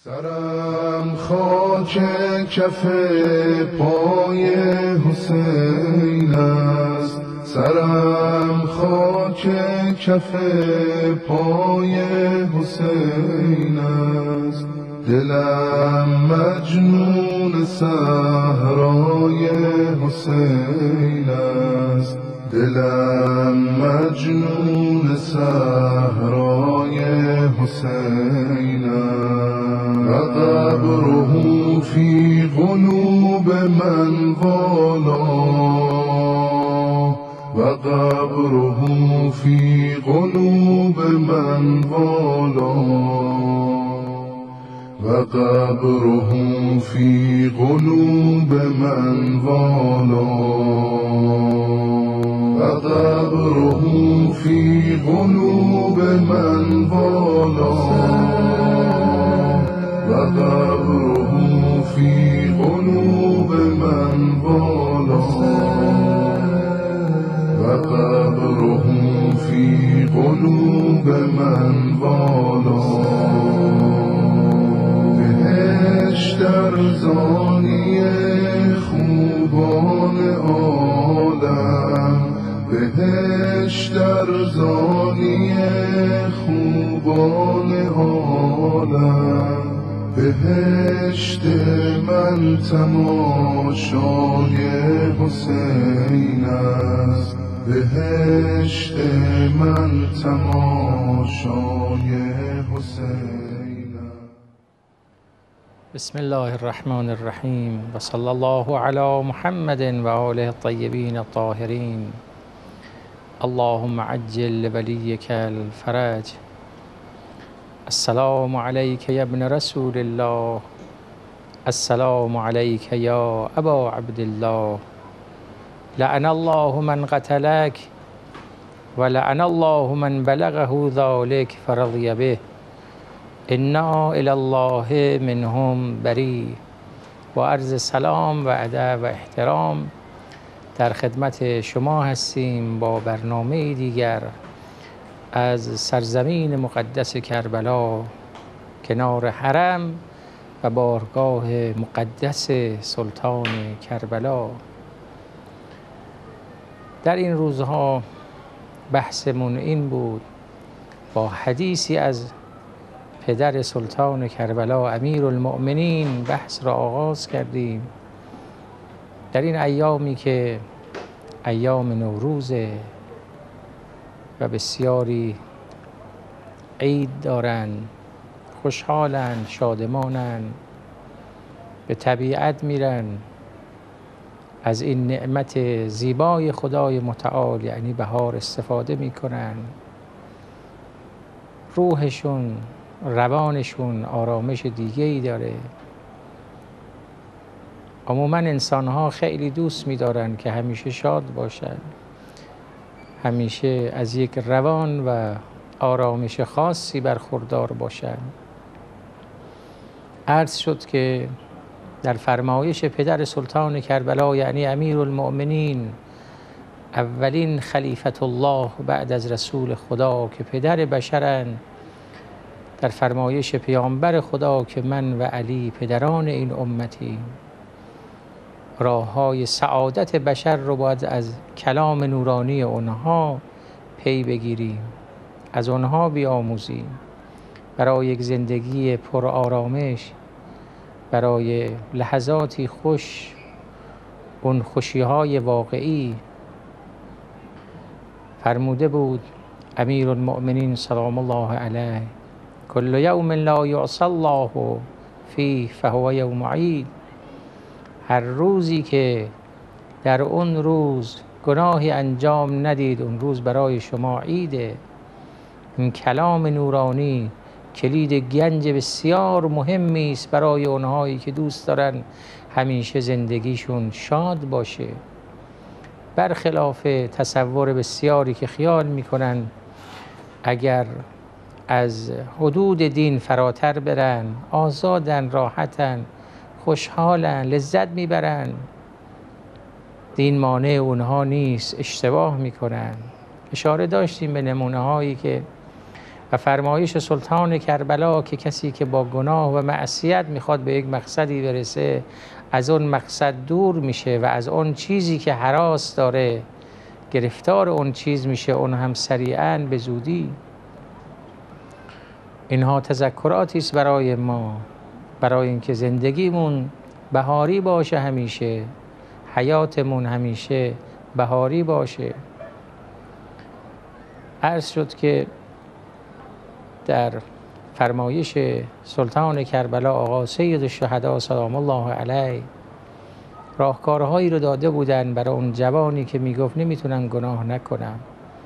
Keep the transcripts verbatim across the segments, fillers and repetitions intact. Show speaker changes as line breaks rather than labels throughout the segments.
سرم خاک کف پای حسین است، سرم خاک کف پای حسین است، دلم مجنون صحرای حسین است، دلم مجنون صحرای حسین است. وقبره فی قلوب من والا، وقبره فی قلوب من والا، وقبره فی قلوب من والا، وقبره فی قلوب من والا، وقبره فی قلوب من والا، وقبره فی قلوب من والا. بهشت ارزانی خوبان عالم، بهشت ارزانی خوبان عالم، بهشت من تماشای حسین است، بهشت من تماشای حسین است.
بسم الله الرحمن الرحیم و صلی الله علی محمد و آله الطیبین الطاهرین. اللهم عجل لولیک الفرج. السلام علیک یا ابن رسول الله، السلام علیک یا ابا عبدالله. لعن الله من قتلک و لعن الله من بلغه ذلک فرضی به. انا الی الله منهم بری. و عرض سلام و ادب و احترام در خدمت شما هستیم با برنامه دیگر از سرزمین مقدس کربلا، کنار حرم و بارگاه مقدس سلطان کربلا. در این روزها بحثمون این بود، با حدیثی از پدر سلطان کربلا امیرالمؤمنین بحث را آغاز کردیم. در این ایامی که ایام نوروزه و بسیاری عید دارن، خوشحالن، شادمانن، به طبیعت میرن، از این نعمت زیبای خدای متعال یعنی بهار استفاده میکنن، روحشون، روانشون آرامش دیگه‌ای داره. عموما انسان‌ها خیلی دوست می‌دارن که همیشه شاد باشن، همیشه از یک روان و آرامش خاصی برخوردار باشن. عرض شد که در فرمایش پدر سلطان کربلا یعنی امیرالمؤمنین، اولین خلیفت الله بعد از رسول خدا که پدر بشرن، در فرمایش پیامبر خدا که من و علی پدران این امتیم، راه‌های سعادت بشر رو باید از کلام نورانی اونها پی بگیریم، از اونها بیاموزیم، برای یک زندگی پر آرامش، برای لحظاتی خوش، اون خوشی‌های واقعی. فرموده بود امیرالمؤمنین سلام الله علیه: کل یوم لا یعصی الله فیه فهو یوم عید. هر روزی که در اون روز گناهی انجام ندید، اون روز برای شما عیده. این کلام نورانی کلید گنج بسیار مهمی است برای اونهایی که دوست دارن همیشه زندگیشون شاد باشه، برخلاف تصور بسیاری که خیال میکنن اگر از حدود دین فراتر برن، آزادن، راحتن، خوشحالن، لذت میبرن، دین مانع اونها نیست، اشتباه میکنن. اشاره داشتیم به نمونه هایی که و فرمایش سلطان کربلا که کسی که با گناه و معصیت میخواد به یک مقصدی برسه از اون مقصد دور میشه و از اون چیزی که هراس داره گرفتار اون چیز میشه، اون هم سریعاً به زودی. اینها تذکراتی است برای ما، برای اینکه زندگیمون بهاری باشه، همیشه حیاتمون همیشه بهاری باشه. عرض شد که در فرمایش سلطان کربلا آقا سید الشهدا سلام الله علیه راهکارهایی رو داده بودن برای اون جوانی که میگفت نمیتونم گناه نکنم.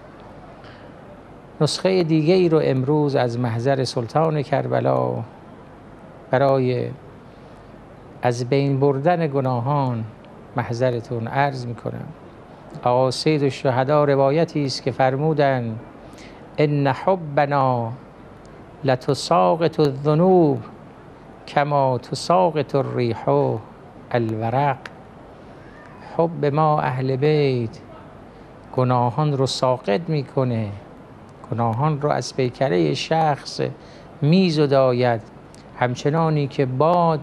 نسخه دیگه ای رو امروز از محضر سلطان کربلا برای از بین بردن گناهان محضرتون عرض میکنم. آقا سید الشهدا روایتی است که فرمودن ان حبنا لتساقط الذنوب کما تساقط الریح الورق. حب ما اهل بیت گناهان رو ساقط میکنه، گناهان رو از پیکره شخص میزداید، همچنانی که باد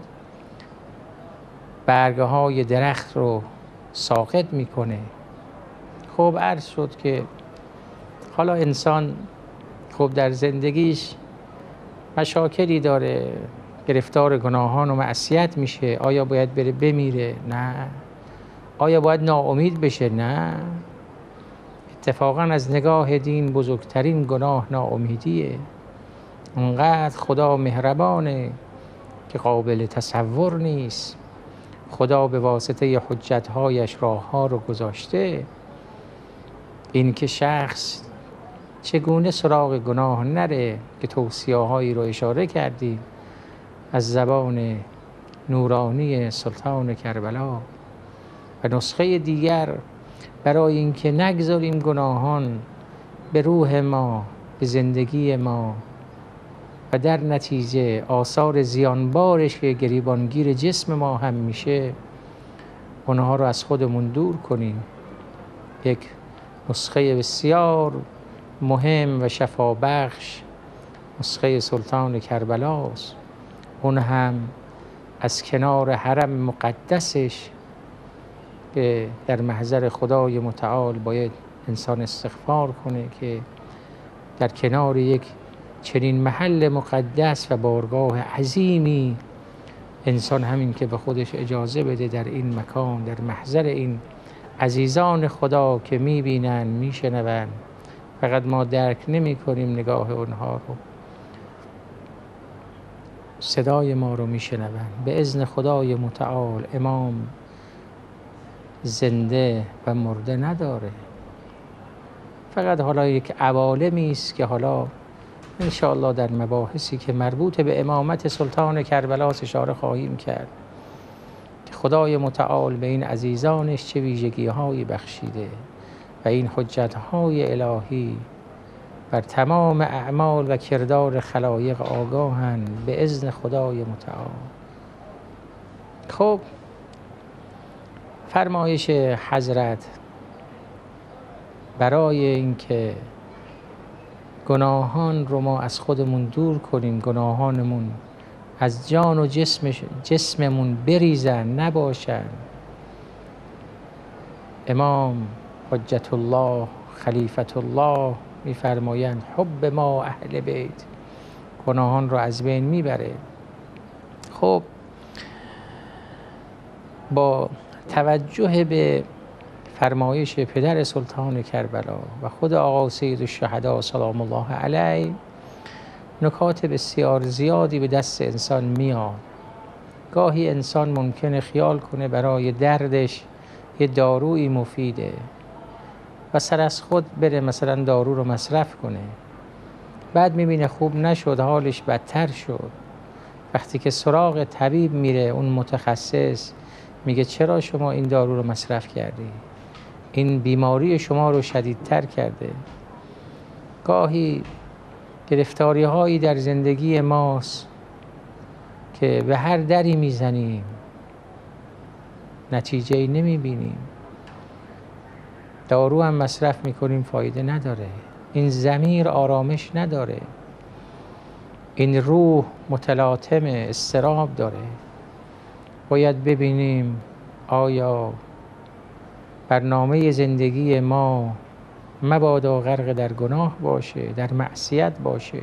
برگه های درخت رو ساقط میکنه. خب عرض شد که حالا انسان خب در زندگیش مشاکلی داره، گرفتار گناهان و معصیت میشه. آیا باید بره بمیره؟ نه. آیا باید ناامید بشه؟ نه. اتفاقا از نگاه دین بزرگترین گناه ناامیدیه. اونقدر خدا مهربانه که قابل تصور نیست. خدا به واسطه حجتهایش راه ها رو گذاشته. این که شخص چگونه سراغ گناه نره که توصیه هایی رو اشاره کردیم از زبان نورانی سلطان کربلا. و نسخه دیگر برای اینکه نگذاریم گناهان به روح ما، به زندگی ما و در نتیجه آثار زیانبارش که گریبانگیر جسم ما هم میشه اونها رو از خودمون دور کنیم. یک نسخه بسیار مهم و شفابخش نسخه سلطان کربلاست. اون هم از کنار حرم مقدسش که در محضر خدای متعال باید انسان استغفار کنه که در کنار یک چنین محل مقدس و بارگاه عظیمی انسان همین که به خودش اجازه بده در این مکان، در محضر این عزیزان خدا که میبینن میشنون، فقط ما درک نمی کنیم نگاه اونها رو، صدای ما رو میشنون. به اذن خدای متعال امام زنده و مرده نداره، فقط حالا یک عوالمی است که حالا انشاءالله در مباحثی که مربوط به امامت سلطان کربلا اشاره خواهیم کرد که خدای متعال به این عزیزانش چه ویژگی هایی بخشیده و این حجت های الهی بر تمام اعمال و کردار خلایق آگاهند به اذن خدای متعال. خب فرمایش حضرت برای اینکه گناهان رو ما از خودمون دور کنیم، گناهانمون از جان و جسم جسممون بریزن، نباشن. امام حجت الله خلیفت الله میفرمایند حب ما اهل بیت گناهان رو از بین میبره. خب با توجه به فرمایش پدر سلطان کربلا و خود آقا سید الشهدا سلام الله علیه نکات بسیار زیادی به دست انسان میاد. گاهی انسان ممکنه خیال کنه برای دردش یه دارویی مفیده و سر از خود بره مثلا دارو رو مصرف کنه، بعد میبینه خوب نشد، حالش بدتر شد. وقتی که سراغ طبیب میره، اون متخصص میگه چرا شما این دارو رو مصرف کردی؟ این بیماری شما رو شدیدتر کرده. گاهی گرفتاری هایی در زندگی ماست که به هر دری میزنیم نتیجه ای نمیبینیم، دارو هم مصرف میکنیم فایده نداره، این ضمیر آرامش نداره. این روح متلاطم اضطراب داره. باید ببینیم آیا برنامه زندگی ما مبادا غرق در گناه باشه، در معصیت باشه.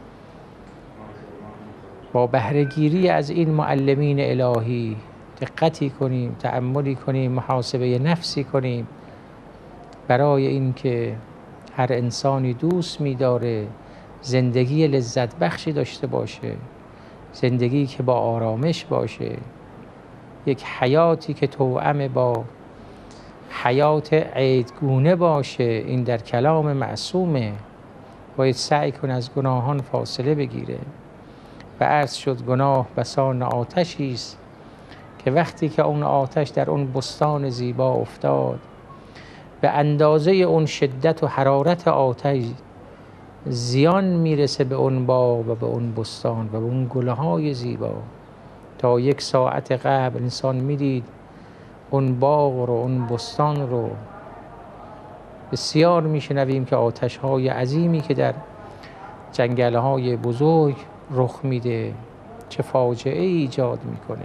با بهره‌گیری از این معلمین الهی دقتی کنیم، تأملی کنیم، محاسبه نفسی کنیم، برای اینکه هر انسانی دوست می‌داره زندگی لذت بخشی داشته باشه، زندگی که با آرامش باشه، یک حیاتی که توأم با حیات عیدگونه باشه. این در کلام معصومه. باید سعی کن از گناهان فاصله بگیره. و عرض شد گناه بسان آتشی است که وقتی که اون آتش در اون بستان زیبا افتاد، به اندازه اون شدت و حرارت آتش زیان میرسه به اون باغ و به اون بستان و به اون گلهای زیبا. تا یک ساعت قبل انسان میدید اون باغ رو، اون بستان رو. بسیار میشنویم که آتش‌های عظیمی که در جنگل‌های بزرگ رخ میده چه فاجعه ایجاد میکنه،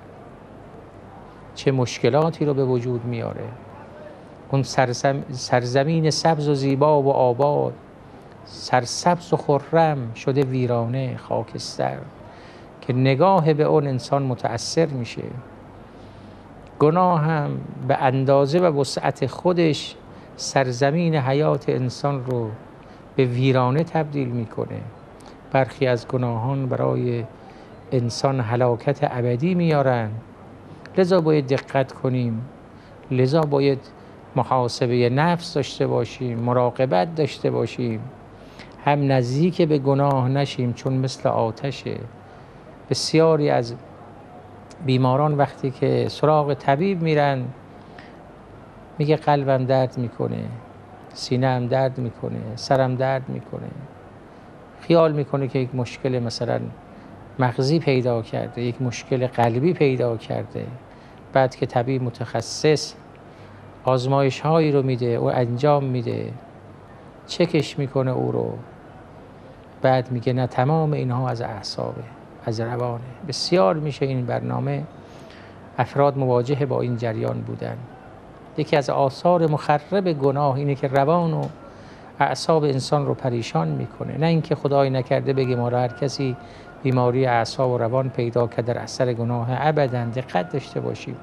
چه مشکلاتی رو به وجود میاره. اون سرزمین سبز و زیبا و آباد، سرسبز و خرم شده ویرانه، خاکستر، که نگاه به اون انسان متأثر میشه. گناه هم به اندازه و وسعت خودش سرزمین حیات انسان رو به ویرانه تبدیل میکنه. برخی از گناهان برای انسان هلاکت ابدی میارن. لذا باید دقت کنیم، لذا باید محاسبه نفس داشته باشیم، مراقبت داشته باشیم، هم نزدیک به گناه نشیم، چون مثل آتشه. بسیاری از بیماران وقتی که سراغ طبیب میرن میگه قلبم درد میکنه، سینه‌ام درد میکنه، سرم درد میکنه. خیال میکنه که یک مشکل مثلا مغزی پیدا کرده، یک مشکل قلبی پیدا کرده. بعد که طبیب متخصص آزمایش هایی رو میده، او انجام میده، چکش میکنه او رو، بعد میگه نه، تمام اینها از اعصابه، از روانه. بسیار میشه این برنامه افراد مواجه با این جریان بودن. یکی از آثار مخرب گناه اینه که روان و اعصاب انسان رو پریشان میکنه. نه اینکه خدای نکرده بگیم ما را هر کسی بیماری اعصاب و روان پیدا که در اثر گناه، ابداً. دقت داشته باشیم،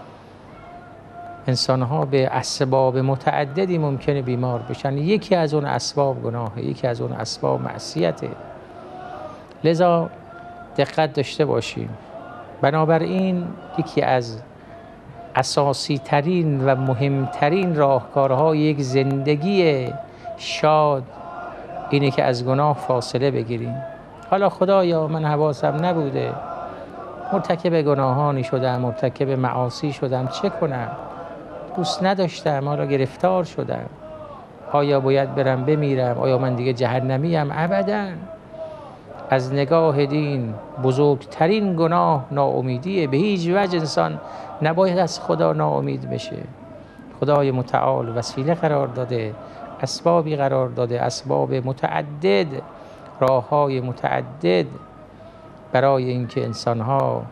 انسان‌ها به اسباب متعددی ممکنه بیمار بشن. یکی از اون اسباب گناهه، یکی از اون اسباب معصیته. لذا دقت داشته باشیم. بنابراین یکی از اساسی ترین و مهمترین راهکارهای یک زندگی شاد اینه که از گناه فاصله بگیریم. حالا خدایا من حواسم نبوده، مرتکب گناهانی شدم، مرتکب معاصی شدم، چه کنم؟ دوست نداشتم، حالا گرفتار شدم. آیا باید برم بمیرم؟ آیا من دیگه جهنمیم؟ ابداً. از نگاه دین بزرگترین گناه ناامیدیه. به هیچ وجه انسان نباید از خدا ناامید بشه. خدای متعال وسیله قرار داده، اسبابی قرار داده، اسباب متعدد، راه‌های متعدد برای اینکه انسان‌ها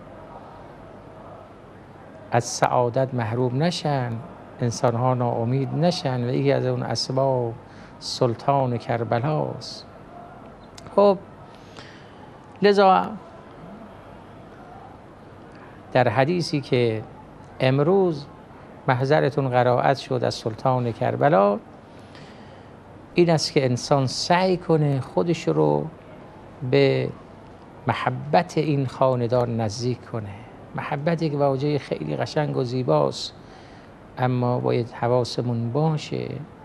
از سعادت محروم نشن، انسان‌ها ناامید نشن. و یکی از اون اسباب سلطان کربلاست. خب لذا در حدیثی که امروز محضرتون قرائت شد از سلطان کربلا، این است که انسان سعی کنه خودش رو به محبت این خاندان نزدیک کنه. محبت یک واژه خیلی قشنگ و زیباست، اما باید حواسمون باشه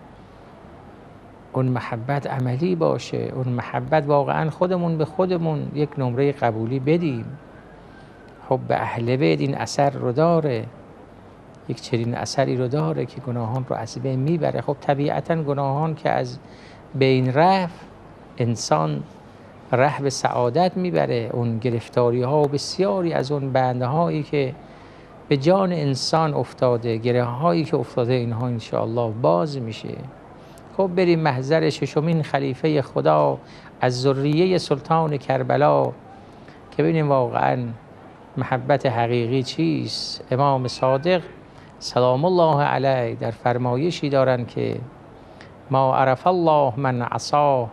اون محبت عملی باشه. اون محبت واقعا خودمون به خودمون یک نمره قبولی بدیم. حب اهل بیت این اثر رو داره، یک چنین اثری رو داره که گناهان رو از بین میبره. خب طبیعتا گناهان که از بین رفت، انسان ره به سعادت میبره. اون گرفتاری ها و بسیاری از اون بنده هایی که به جان انسان افتاده، گره هایی که افتاده، اینها انشاءالله باز میشه. خب بریم محضر ششمین خلیفه خدا از ذریه سلطان کربلا که ببینیم واقعا محبت حقیقی چیست. امام صادق سلام الله علیه در فرمایشی دارند که ما عرف الله من عصاه،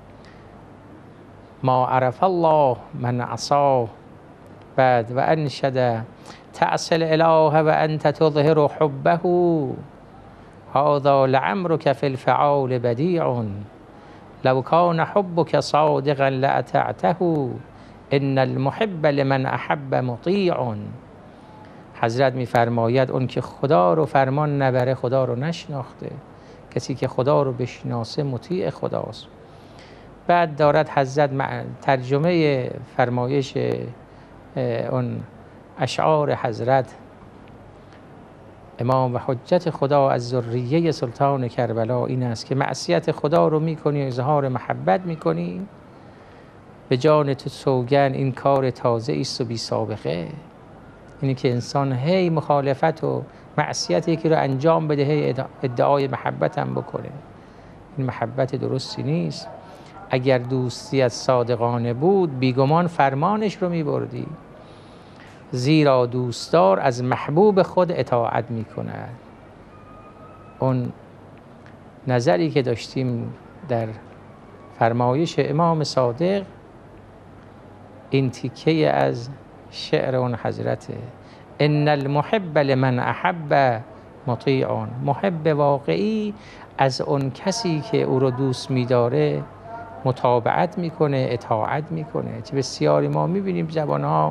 ما عرف الله من عصاه. بعد و انشد تعصی الاله و انت تظهر حبه، هذا لعمرك في الفعال بدیع، لو کان حبك صادقا لاطعته، ان المحب لمن احب مطیع. حضرت میفرماید اون که خدا رو فرمان نبره خدا رو نشناخته، کسی که خدا رو بشناسه مطیع خداست. بعد دارد حضرت ترجمه فرمایش اون اشعار حضرت امام و حجت خدا از ذریه سلطان کربلا این است که معصیت خدا رو میکنی و اظهار محبت میکنی، به جان تو سوگن این کار تازه ایست و بی سابقه. اینی که انسان هی مخالفت و معصیت یکی رو انجام بده، هی ادعای محبت هم بکنه، این محبت درستی نیست. اگر دوستی از صادقانه بود بیگمان فرمانش رو میبردی، زیرا دوستدار از محبوب خود اطاعت میکند. اون نظری که داشتیم در فرمایش امام صادق این تیکه از شعر اون حضرته، ان المحب لمن احب مطیع. محب واقعی از اون کسی که او رو دوست میداره متابعت میکنه، اطاعت میکنه. چه بسیاری ما میبینیم زبانها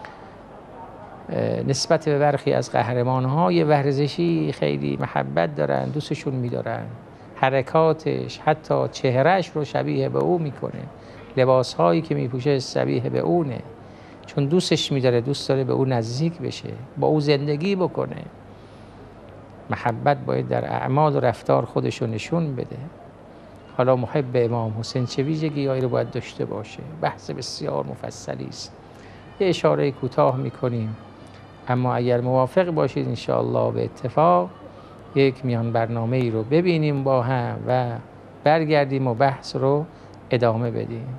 نسبت به برخی از قهرمانهای ورزشی خیلی محبت دارن، دوستشون میدارن، حرکاتش حتی چهرهش رو شبیه به او میکنه، لباسهایی که میپوشه شبیه به اونه، چون دوستش میداره، دوست داره به او نزدیک بشه، با او زندگی بکنه. محبت باید در اعمال و رفتار خودش رو نشون بده. حالا محب امام حسین چه ویژگی‌هایی رو باید داشته باشه؟ بحث بسیار مفصلی است، یه اشاره کوتاه میکنیم، اما اگر موافق باشید انشاءالله به اتفاق یک میان برنامه ای رو ببینیم با هم و برگردیم و بحث رو ادامه بدیم.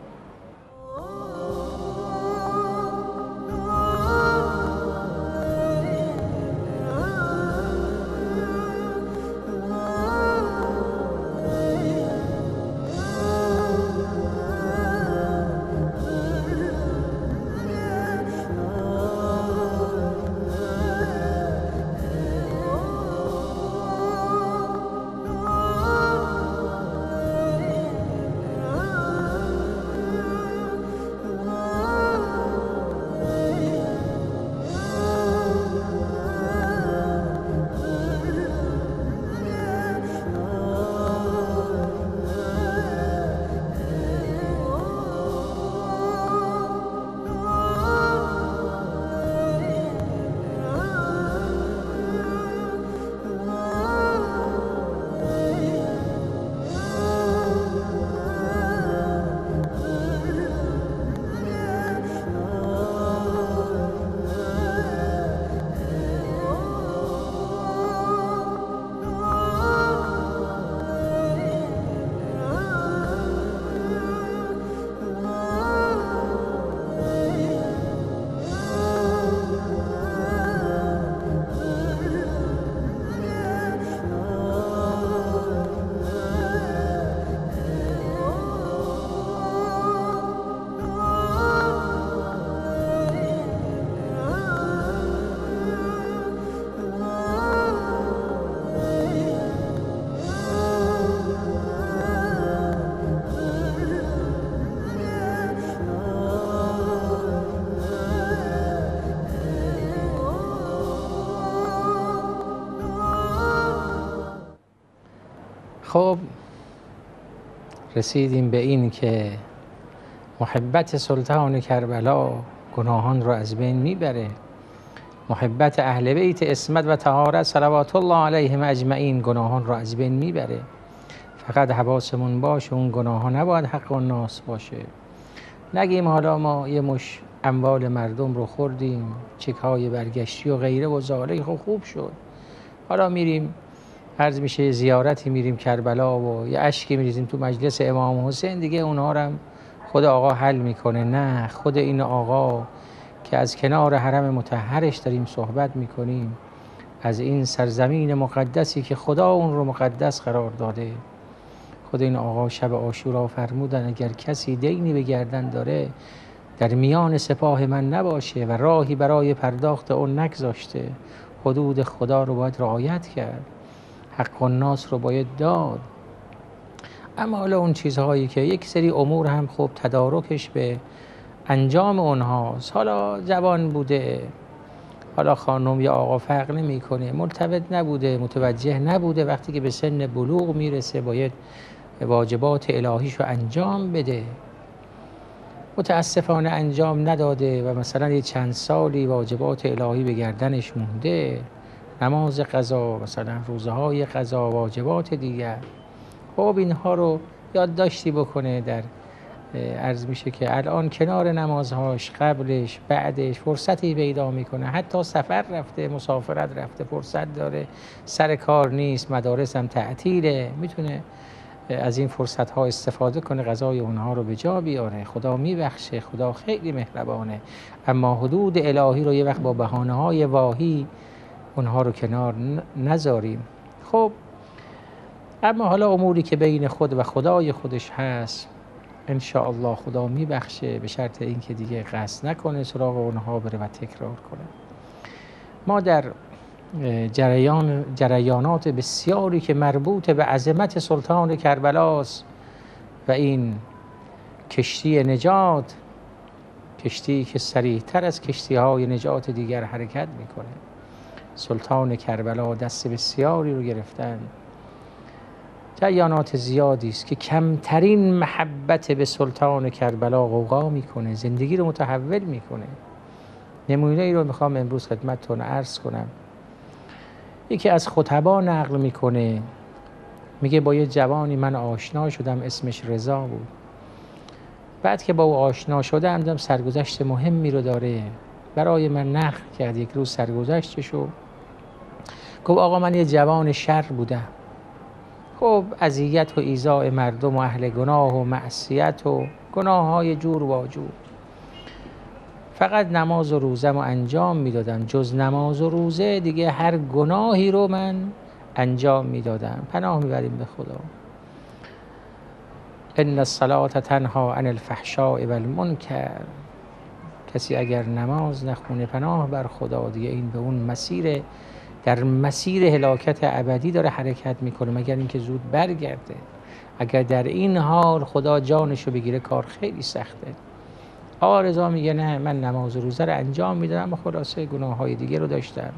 خب رسیدیم به این که محبت سلطان کربلا گناهان رو از بین میبره، محبت اهل بیت عصمت و طهارت صلوات الله علیهم اجمعین گناهان رو از بین میبره. فقط حواسمون باشه اون گناهان نباید حق الناس باشه. نگیم حالا ما یه مش اموال مردم رو خوردیم، چک های برگشتی و غیره و ذالک، خب خوب شد، حالا میریم عرض میشه زیارتی میریم کربلا و یه اشکی میریزیم تو مجلس امام حسین، دیگه اونها رو هم خود آقا حل میکنه. نه، خود این آقا که از کنار حرم مطهرش داریم صحبت میکنیم، از این سرزمین مقدسی که خدا اون رو مقدس قرار داده، خود این آقا شب عاشورا فرمودن اگر کسی دینی به گردن داره در میان سپاه من نباشه و راهی برای پرداخت اون نگذاشته، حدود خدا رو باید رعایت کرد، حق الناس رو باید داد. اما حالا اون چیزهایی که یک سری امور هم خوب تدارکش به انجام اونهاست، حالا جوان بوده، حالا خانم یا آقا فرق نمیکنه، مرتبط نبوده، متوجه نبوده، وقتی که به سن بلوغ میرسه باید واجبات الهیشو انجام بده، متاسفانه انجام نداده و مثلا یه چند سالی واجبات الهی به گردنش مونده، نماز قضا، مثلا روزهای قضا، واجبات دیگر، خب اینها رو یادداشتی بکنه. در عرض میشه که الان کنار نمازهاش قبلش بعدش فرصتی پیدا میکنه، حتی سفر رفته، مسافرت رفته، فرصت داره، سر کار نیست، مدارس هم تعطیله، میتونه از این فرصت ها استفاده کنه، غذای اونها رو به جا بیاره. خدا میبخشه، خدا خیلی مهربانه، اما حدود الهی رو یه وقت با بهانه های واهی اونها رو کنار نذاریم. خب اما حالا اموری که بین خود و خدای خودش هست ان شاء الله خدا میبخشه، به شرط اینکه دیگه قصد نکنه سراغ اونها بره و تکرار کنه. ما در جریان جریانات بسیاری که مربوط به عظمت سلطان کربلاست و این کشتی نجات، کشتی که سریعتر از کشتی های نجات دیگر حرکت میکنه، سلطان کربلا دست بسیاری رو گرفتن، جریانات زیادی است که کمترین محبت به سلطان کربلا غوغا میکنه، زندگی رو متحول میکنه. نمونه ای رو میخوام امروز خدمتتون عرض کنم. یکی از خطبا نقل میکنه، میگه با یه جوانی من آشنا شدم، اسمش رضا بود. بعد که با او آشنا شدم دیدم سرگذشت مهمی رو داره، برای من نقل کرد یک روز سرگذشتشو. گفت آقا من یه جوان شر بودم، خب اذیت و ایذاء مردم و اهل گناه و معصیت و گناه های جور و جور، فقط نماز و روزم رو انجام میدادم، جز نماز و روزه دیگه هر گناهی رو من انجام میدادم. پناه میبریم به خدا. ان الصلاة تنها عن الفحشاء والمنکر، کسی اگر نماز نخونه پناه بر خدا، دیگه این به اون مسیر، در مسیر هلاکت ابدی داره حرکت میکنه، مگر اینکه زود برگرده. اگر در این حال خدا جانشو بگیره کار خیلی سخته. آقا رضا میگه نه من نماز و روزه رو انجام میدادم اما خلاصه گناه های دیگه رو داشتم.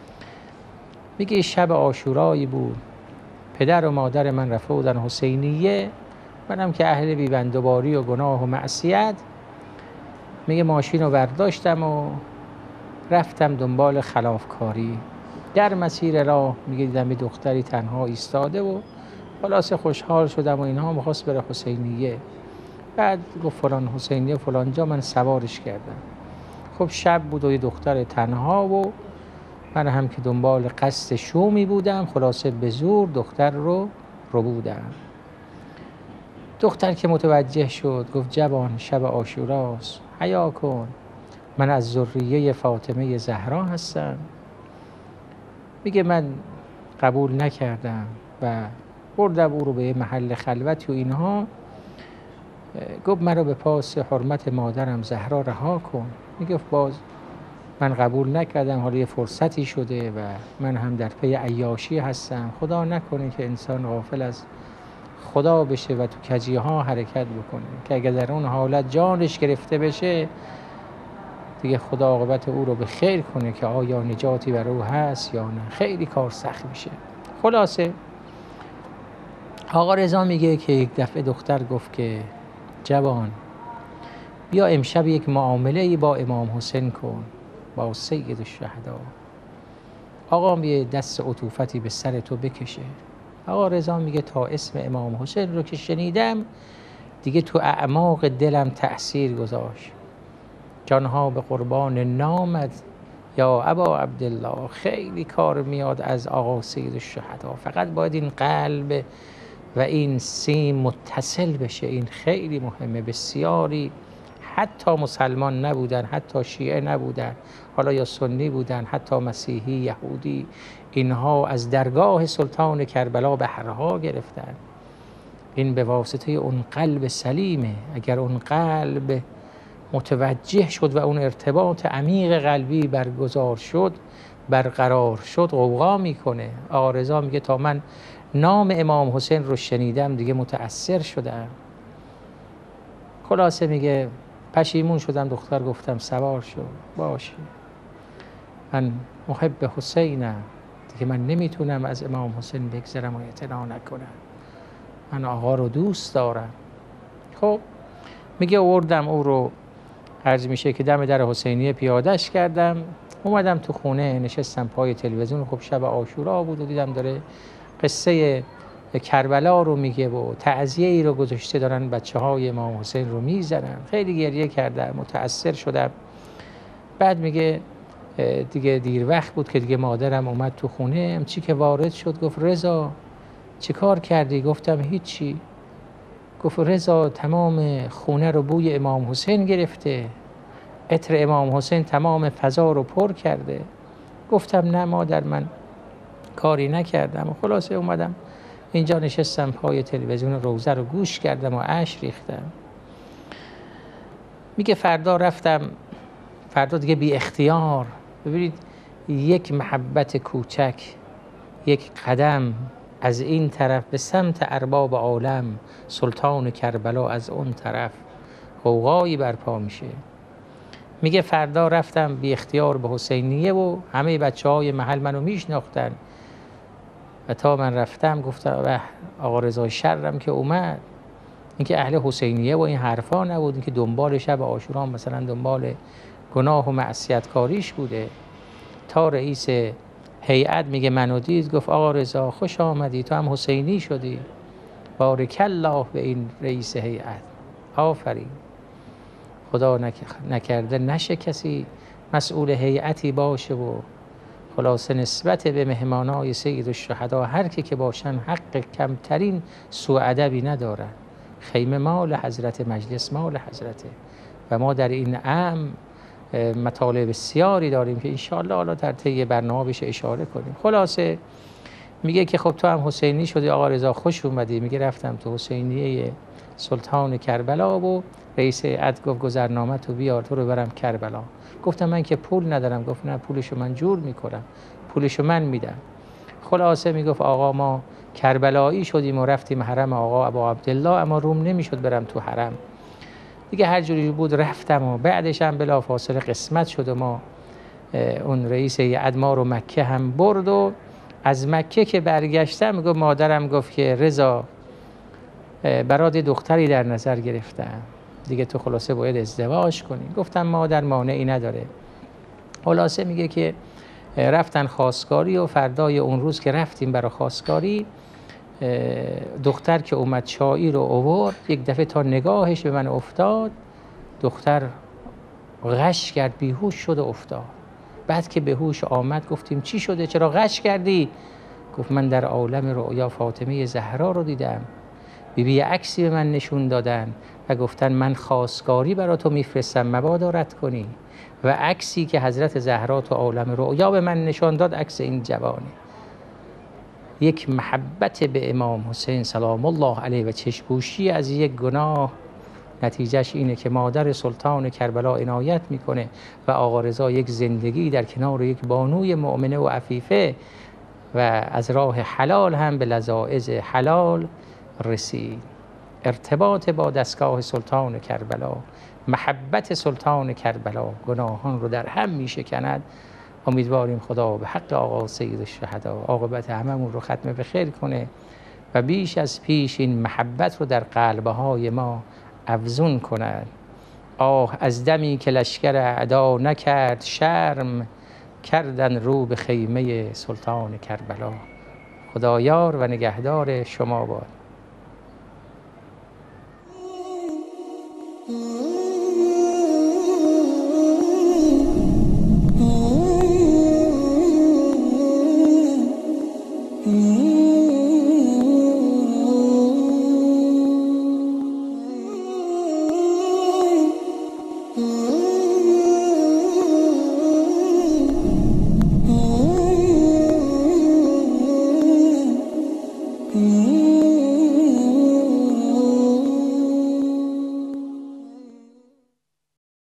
میگه شب عاشورایی بود، پدر و مادر من رفته بودن حسینیه، منم که اهل بیبندوباری و گناه و معصیت، میگه ماشین رو برداشتم و رفتم دنبال خلافکاری. در مسیر راه میگه دیدم یه دختری تنها ایستاده و خلاصه خوشحال شدم و اینها، میخواست بره حسینیه. بعد گفت فلان حسینیه فلان جا، من سوارش کردم. خب شب بود و یه دختر تنها و من هم که دنبال قصد شومی بودم، خلاصه به زور دختر رو رو بودم. دختر که متوجه شد گفت جوان شب عاشوراست، حیا کن، من از ذریه فاطمه زهرا هستم. میگه من قبول نکردم و بردم او رو به محل خلوت و اینها. گفت من رو به پاس حرمت مادرم زهرا رها کن. میگه باز من قبول نکردم، حالا یه فرصتی شده و من هم در پی عیاشی هستم، خدا نکنه که انسان غافل از خدا بشه و تو کجی ها حرکت بکنه که اگر در اون حالت جانش گرفته بشه دیگه خدا عاقبت او رو به خیر کنه که آیا نجاتی بر او هست یا نه، خیلی کار سخت میشه. خلاصه آقا رضا میگه که یک دفعه دختر گفت که جوان بیا امشب یک معامله با امام حسین کن، با سید الشهدا. آقا میگه دست عطوفتی به سر تو بکشه. آقا رضا میگه تا اسم امام حسین رو که شنیدم دیگه تو اعماق دلم تأثیر گذاشت، جانها به قربان نامت یا ابا عبدالله. خیلی کار میاد از آقا سید الشهدا، فقط باید این قلب و این سیم متصل بشه. این خیلی مهمه. بسیاری حتی مسلمان نبودن، حتی شیعه نبودن، حالا یا سنی بودن، حتی مسیحی، یهودی، اینها از درگاه سلطان کربلا بهرها گرفتن. این به واسطه اون قلب سلیمه. اگر اون قلب متوجه شد و اون ارتباط عمیق قلبی برگزار شد، برقرار شد، غوغا میکنه. آقا رضا میگه تا من نام امام حسین رو شنیدم دیگه متأثر شدم. خلاصه میگه پشیمون شدم، دختر گفتم سوار شو، باشه من محب حسینم دیگه، من نمیتونم از امام حسین بگذرم و اعتنا نکنم، من آقا رو دوست دارم. خب میگه آوردم او رو، عرض میشه که دم در حسینیه پیادهش کردم، اومدم تو خونه نشستم پای تلویزیون. خب شب عاشورا بود و دیدم داره قصه کربلا رو میگه و تعزیه ای رو گذاشته، دارن بچه های امام حسین رو میزنن. خیلی گریه کردم، متأثر شدم. بعد میگه دیگه دیر وقت بود که دیگه مادرم اومد تو خونه. چی که وارد شد گفت رضا چی کار کردی؟ گفتم هیچی. گفت رضا تمام خونه رو بوی امام حسین گرفته، عطر امام حسین تمام فضا رو پر کرده. گفتم نه مادر من کاری نکردم. و خلاصه اومدم اینجا نشستم پای تلویزیون روزه رو گوش کردم و اشک ریختم. میگه فردا رفتم، فردا دیگه بی اختیار، ببینید یک محبت کوچک، یک قدم از این طرف به سمت ارباب عالم، سلطان کربلا از اون طرف، غوغایی برپا میشه. میگه فردا رفتم بی اختیار به حسینیه و همه بچه های محل منو میشناختن و تا من رفتم گفتم به آقا رضا شرم که اومد. اینکه اهل حسینیه و این حرفا نبود، اینکه دنبال شب عاشورا مثلا دنبال گناه و معصیت کاریش بوده. تا رئیس هیئت میگه منو دید گفت آقا رضا خوش آمدی، تو هم حسینی شدی. بارک الله به این رئیس هیئت، آفرین. خدا نکرده نشه کسی مسئول هیئتی باشه و خلاصه نسبت به مهمانای سید الشهدا هر کی که باشن حق کمترین سوء ادبی ندارن. خیمه مال حضرت، مجلس مال حضرته و ما در این امر مطالب بسیاری داریم که انشاءالله حالا در طی برنامه بشه اشاره کنیم. خلاصه میگه که خب تو هم حسینی شدی آقا رضا خوش اومدی. میگه رفتم تو حسینیه سلطان کربلا و رئیس هیئت گفت گذرنامه تو بیار تو رو برم کربلا. گفتم من که پول ندارم. گفت نه پولشو من جور میکنم، پولشو من میدم. خلاصه میگفت آقا ما کربلایی شدیم و رفتیم حرم آقا ابا عبدالله، اما روم نمیشد برم تو حرم. دیگه هر جوری بود رفتم و بعدش هم بلافاصله قسمت شد و ما اون رئیس هیئت ما رو مکه هم برد و از مکه که برگشتم میگفت مادرم گفت که رضا برات دختری در نظر گرفتم دیگه تو خلاصه باید ازدواج کنی. گفتم مادر مانعی نداره. خلاصه میگه که رفتن خواستگاری و فردای اون روز که رفتیم برای خواستگاری دختر که اومد چایی رو آورد، یک دفعه تا نگاهش به من افتاد دختر غش کرد، بیهوش شد و افتاد. بعد که به هوش آمد گفتیم چی شده چرا غش کردی؟ گفت من در عالم رؤیا فاطمه زهرا رو دیدم، بی بی عکسی به من نشون دادن و گفتن من خواستگاری برای تو میفرستم مبادا رد کنی، و عکسی که حضرت زهرا تو عالم رؤیا به من نشان داد عکس این جوانه. یک محبت به امام حسین سلام الله علیه و چشم‌پوشی از یک گناه نتیجهش اینه که مادر سلطان کربلا عنایت میکنه و آقا رضا یک زندگی در کنار یک بانوی مؤمنه و عفیفه و از راه حلال هم به لذائذ حلال رسید. ارتباط با دستگاه سلطان کربلا، محبت سلطان کربلا گناهان رو در هم میشکند. امیدواریم خدا به حق آقا سید الشهدا عاقبت هممون رو ختم به خیر کنه و بیش از پیش این محبت رو در قلب‌های ما افزون کند. آه از دمی که لشکر اعدا نکرد شرم، کردن رو به خیمه سلطان کربلا. خدایار و نگهدار شما باد.
Mm-hmm. Mm-hmm.